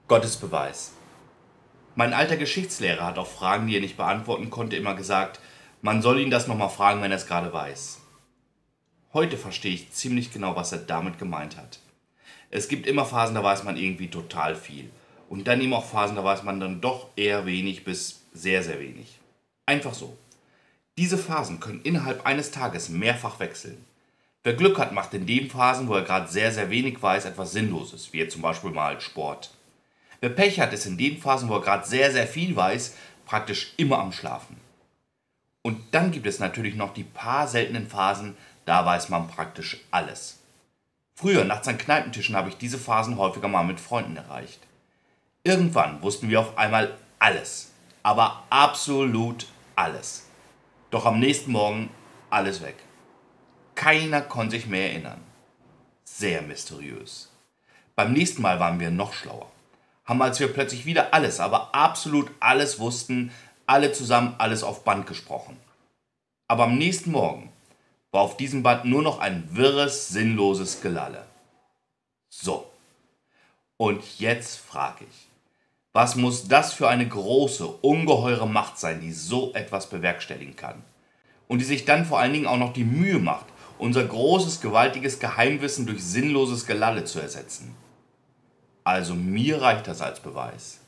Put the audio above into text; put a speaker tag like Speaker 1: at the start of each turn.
Speaker 1: Gottes Beweis. Mein alter Geschichtslehrer hat auf Fragen, die er nicht beantworten konnte, immer gesagt, man soll ihn das nochmal fragen, wenn er es gerade weiß. Heute verstehe ich ziemlich genau, was er damit gemeint hat. Es gibt immer Phasen, da weiß man irgendwie total viel. Und dann eben auch Phasen, da weiß man dann doch eher wenig bis sehr, sehr wenig. Einfach so. Diese Phasen können innerhalb eines Tages mehrfach wechseln. Wer Glück hat, macht in den Phasen, wo er gerade sehr, sehr wenig weiß, etwas Sinnloses, wie jetzt zum Beispiel mal Sport. Wer Pech hat, ist in den Phasen, wo er gerade sehr, sehr viel weiß, praktisch immer am Schlafen. Und dann gibt es natürlich noch die paar seltenen Phasen, da weiß man praktisch alles. Früher, nachts an Kneipentischen, habe ich diese Phasen häufiger mal mit Freunden erreicht. Irgendwann wussten wir auf einmal alles, aber absolut alles. Doch am nächsten Morgen alles weg. Keiner konnte sich mehr erinnern. Sehr mysteriös. Beim nächsten Mal waren wir noch schlauer. Haben, als wir plötzlich wieder alles, aber absolut alles wussten, alle zusammen alles auf Band gesprochen. Aber am nächsten Morgen war auf diesem Band nur noch ein wirres, sinnloses Gelalle. So, und jetzt frage ich, was muss das für eine große, ungeheure Macht sein, die so etwas bewerkstelligen kann? Und die sich dann vor allen Dingen auch noch die Mühe macht, unser großes, gewaltiges Geheimwissen durch sinnloses Gelalle zu ersetzen. Also mir reicht das als Beweis.